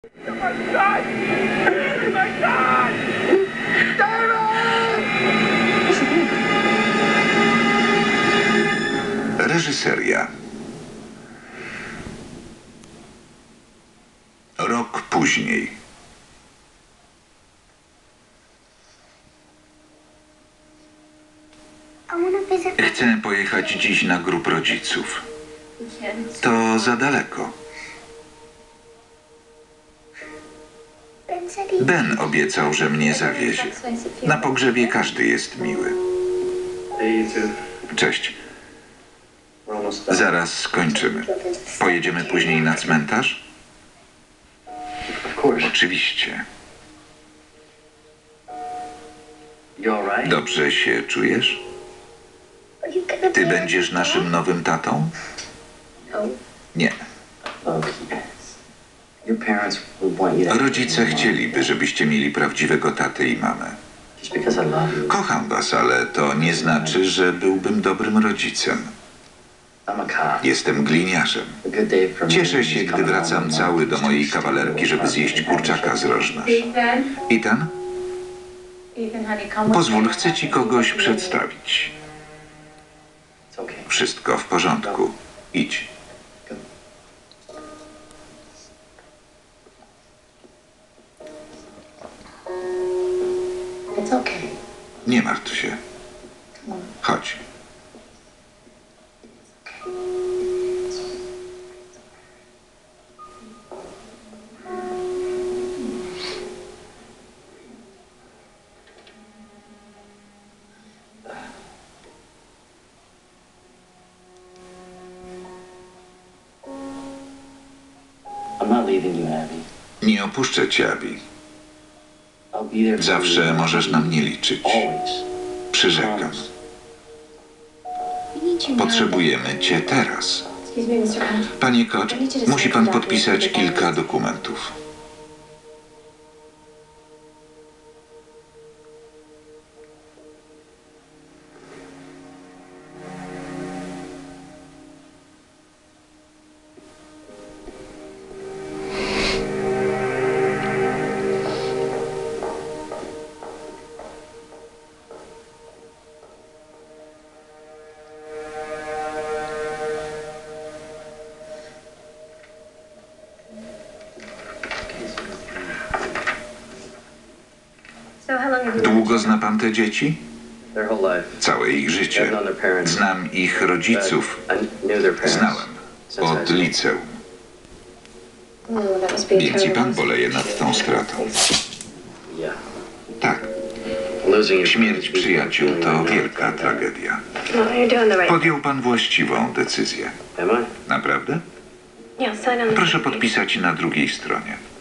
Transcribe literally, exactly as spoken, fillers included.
Reżyseria. Rok później. Chcę pojechać dziś na grób rodziców. To za daleko. Ben obiecał, że mnie zawiezie. Na pogrzebie każdy jest miły. Cześć. Zaraz skończymy. Pojedziemy później na cmentarz? Oczywiście. Dobrze się czujesz? Ty będziesz naszym nowym tatą? Nie. Rodzice chcieliby, żebyście mieli prawdziwego tatę i mamę. Kocham was, ale to nie znaczy, że byłbym dobrym rodzicem. Jestem gliniarzem. Cieszę się, gdy wracam cały do mojej kawalerki, żeby zjeść kurczaka z rożna. Ethan? Pozwól, chcę ci kogoś przedstawić. Wszystko w porządku. Idź. Nie martw się. Chodź. Nie opuszczę cię, Abby. Zawsze możesz na mnie liczyć. Przyrzekam. Potrzebujemy cię teraz. Panie Koch, musi pan podpisać kilka dokumentów. Długo zna pan te dzieci? Całe ich życie. Znam ich rodziców. Znałem. Od liceum. Więc i pan boleje nad tą stratą. Tak. Śmierć przyjaciół to wielka tragedia. Podjął pan właściwą decyzję. Naprawdę? Proszę podpisać na drugiej stronie.